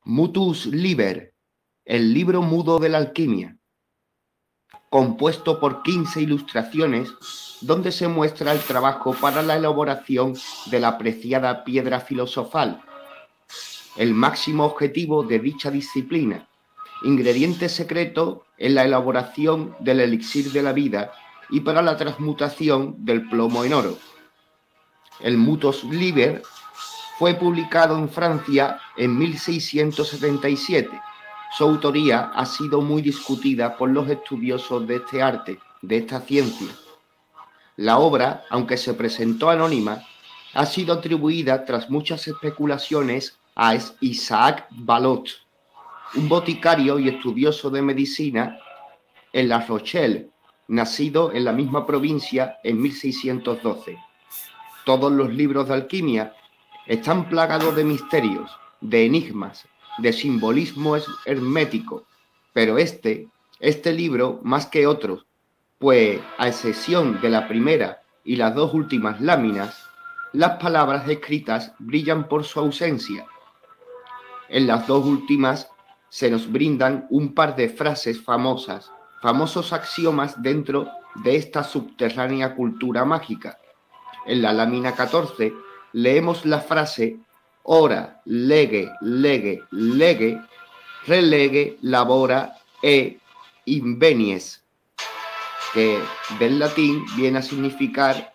Mutus Liber, el libro mudo de la alquimia, compuesto por 15 ilustraciones donde se muestra el trabajo para la elaboración de la apreciada piedra filosofal, el máximo objetivo de dicha disciplina, ingrediente secreto en la elaboración del elixir de la vida y para la transmutación del plomo en oro. El Mutus Liber fue publicado en Francia en 1677. Su autoría ha sido muy discutida por los estudiosos de este arte, de esta ciencia. La obra, aunque se presentó anónima, ha sido atribuida tras muchas especulaciones a Isaac Ballot, un boticario y estudioso de medicina en La Rochelle, nacido en la misma provincia en 1612. Todos los libros de alquimia están plagados de misterios, de enigmas, de simbolismo hermético, pero este libro más que otros, pues a excepción de la primera y las dos últimas láminas, las palabras escritas brillan por su ausencia. En las dos últimas se nos brindan un par de frases famosos axiomas dentro de esta subterránea cultura mágica. En la lámina 14 leemos la frase ora, lege, lege, lege, relege, labora e invenies, que del latín viene a significar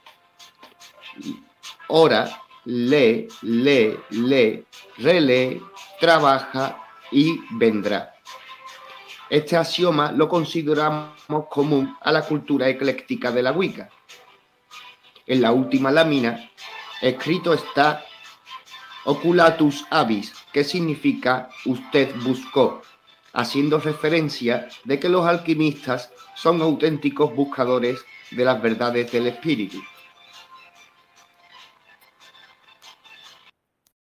ora, lee, relee, trabaja y vendrá. Este axioma lo consideramos común a la cultura ecléctica de la Wicca. En la última lámina, escrito está oculatus avis, que significa usted buscó, haciendo referencia de que los alquimistas son auténticos buscadores de las verdades del espíritu.